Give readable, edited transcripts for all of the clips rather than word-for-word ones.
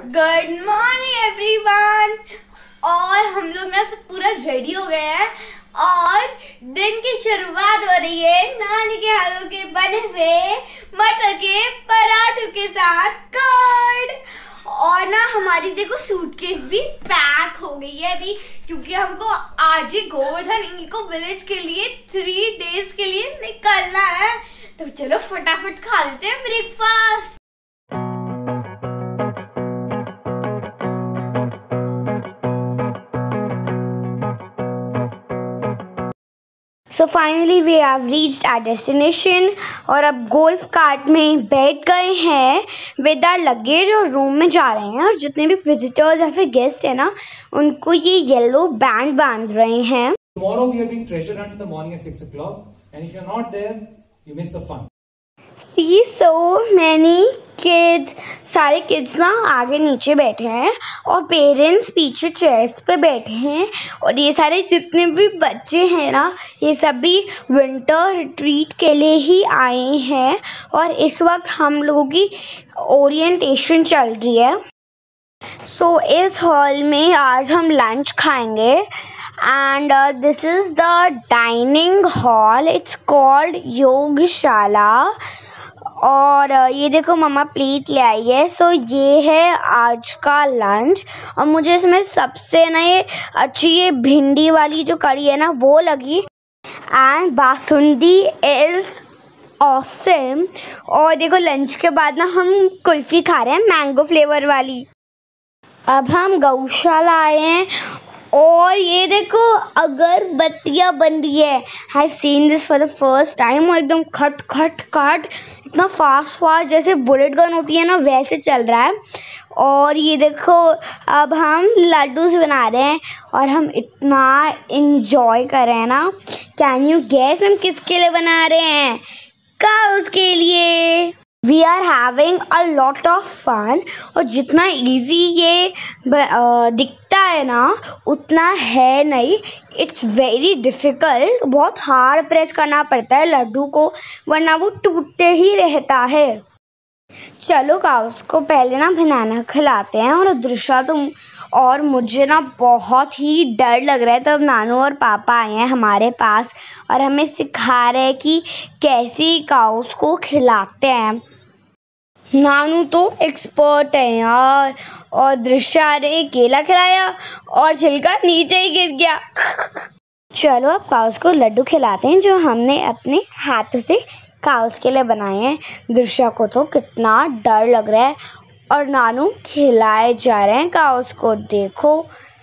Good morning everyone. और हम लोग ना सब पूरा रेडी हो गए हैं और दिन की शुरुआत हो रही है नानी के हाथों के बने हुए मटर के पराठों के साथ कर्ड। और ना हमारी देखो सूटकेस भी पैक हो गई है अभी, क्योंकि हमको आज ही गोवर्धन इको विलेज के लिए 3 डेज के लिए निकलना है। तो चलो फटाफट खा लेते हैं breakfast. So finally we have reached our destination और अब गोल्फ कार्ट में बैठ गए हैं विद आवर लगेज और रूम में जा रहे हैं। और जितने भी विजिटर्स या फिर गेस्ट हैं ना, उनको ये येलो बैंड बांध रहे हैं। Tomorrow we are doing treasure hunt in the morning at 6 o'clock, and if you're not there, you miss the fun. See so many kids, सारे किड्स ना आगे नीचे बैठे हैं और पेरेंट्स पीछे चेयर्स पे बैठे हैं। और ये सारे जितने भी बच्चे हैं ना, ये सब भी विंटर रिट्रीट के लिए ही आए हैं। और इस वक्त हम लोगों की ओरिएंटेशन चल रही है। सो इस हॉल में आज हम लंच खाएंगे and this is the dining hall. It's called Yogshala. और ये देखो मम्मा प्लेट ले आई है। सो ये है आज का लंच। और मुझे इसमें सबसे ना ये अच्छी ये भिंडी वाली जो करी है ना वो लगी। And basundi is awesome. और देखो लंच के बाद ना हम कुल्फ़ी खा रहे हैं मैंगो फ्लेवर वाली। अब हम गौशाला आए हैं और ये देखो अगरबत्तियाँ बन रही है। I have seen this for the first time. और एकदम खट खट खट इतना फास्ट जैसे बुलेट गन होती है ना, वैसे चल रहा है। और ये देखो अब हम लड्डूस बना रहे हैं और हम इतना इंजॉय कर रहे हैं ना। कैन यू गेस हम किसके लिए बना रहे हैं? काउस के लिए। We are having a lot of fun. और जितना इजी ये दिखता है ना, उतना है नहीं। It's very difficult. बहुत हार्ड प्रेस करना पड़ता है लड्डू को, वरना वो टूटते ही रहता है। चलो काउस को पहले ना बनाना खिलाते हैं। और दृश्या तो और मुझे ना बहुत ही डर लग रहा है। तब नानू और पापा आए हैं हमारे पास और हमें सिखा रहे हैं कि कैसे काउस को खिलाते हैं। नानू तो एक्सपर्ट है यार। और दृश्या ने केला खिलाया और छिलका नीचे ही गिर गया। चलो अब काउस को लड्डू खिलाते हैं जो हमने अपने हाथों से काउस के लिए बनाए हैं। दृश्या को तो कितना डर लग रहा है और नानू खिलाए जा रहे हैं काउस को। देखो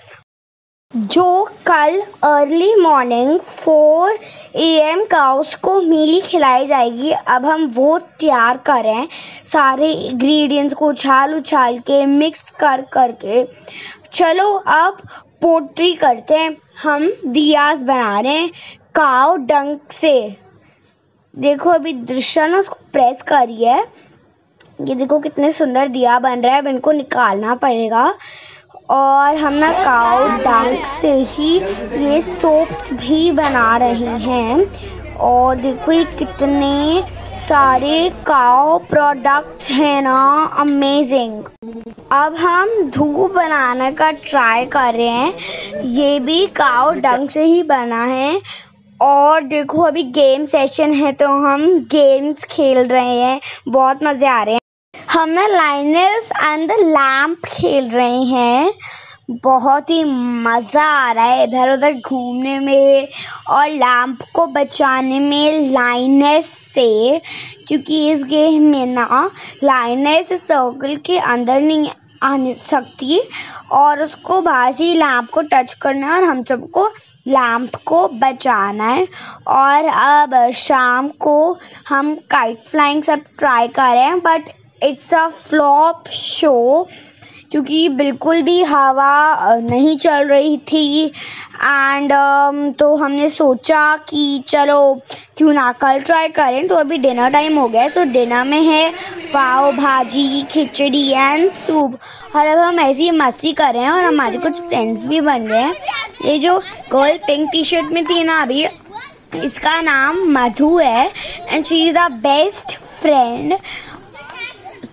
जो कल अर्ली मॉर्निंग 4 AM काउस को मील खिलाई जाएगी, अब हम वो तैयार कर रहे हैं। सारे इंग्रेडिएंट्स को उछाल के मिक्स करके चलो अब पोट्री करते हैं। हम दियास बना रहे हैं काऊ डंक से। देखो अभी दृश्य ना उसको प्रेस करी है। ये देखो कितने सुंदर दिया बन रहा है। अब इनको निकालना पड़ेगा। और हम ना काऊ डंक से ही ये सोप्स भी बना रहे हैं। और देखो ये कितने सारे काऊ प्रोडक्ट्स हैं ना, अमेजिंग। अब हम धूप बनाने का ट्राई कर रहे हैं। ये भी काऊ डंक से ही बना है। और देखो अभी गेम सेशन है तो हम गेम्स खेल रहे हैं। बहुत मज़े आ रहे हैं। हम ना लाइनस एंड द लैम्प खेल रहे हैं। बहुत ही मज़ा आ रहा है इधर उधर घूमने में और लैम्प को बचाने में लाइनस से, क्योंकि इस गेम में ना लाइनस सर्कल के अंदर नहीं आ सकती और उसको बाहर से लैम्प को टच करना है और हम सबको लैम्प को बचाना है। और अब शाम को हम काइट फ्लाइंग सब ट्राई कर रहे हैं, but it's a flop show क्योंकि बिल्कुल भी हवा नहीं चल रही थी। एंड तो हमने सोचा कि चलो क्यों ना कल ट्राई करें। तो अभी डिनर टाइम हो गया है। तो डिनर में है पाव भाजी, खिचड़ी एंड सूप। और अब हम ऐसी मस्ती कर रहे हैं और हमारे कुछ फ्रेंड्स भी बन गए हैं। ये जो गर्ल पिंक टी शर्ट में थी ना अभी, इसका नाम मधु है and she is the best friend.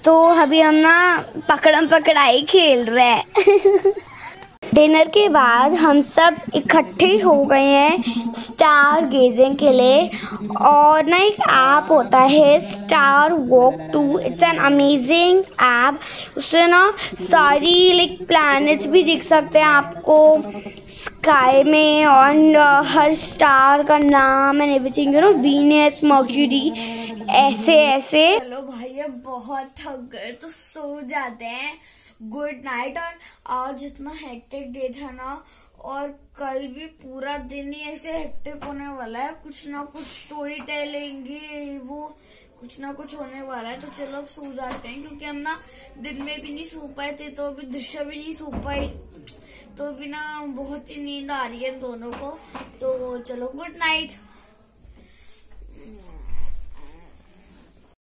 तो अभी हम ना पकड़म पकड़ाई खेल रहे हैं। डिनर के बाद हम सब इकट्ठे हो गए हैं स्टार गेजिंग के लिए। और ना एक ऐप होता है star walk 2, it's an amazing app. उससे ना सारी लाइक प्लैनेट्स भी दिख सकते हैं आपको स्काई में, और हर स्टार का नाम and everything, you know, Venus, Mercury, ऐसे ऐसे। चलो भाई अब बहुत थक गए तो सो जाते हैं। Good night. और आज जितना हेक्टिक डे था ना, और कल भी पूरा दिन ही ऐसे हेक्टिक होने वाला है। कुछ ना कुछ स्टोरी टेलिंग, वो कुछ ना कुछ होने वाला है। तो चलो अब सो जाते हैं, क्योंकि हम ना दिन में भी नहीं सो पाए थे, तो अभी दृश्य भी नहीं सो पाई, तो अभी ना बहुत ही नींद आ रही है दोनों को। तो चलो गुड नाइट।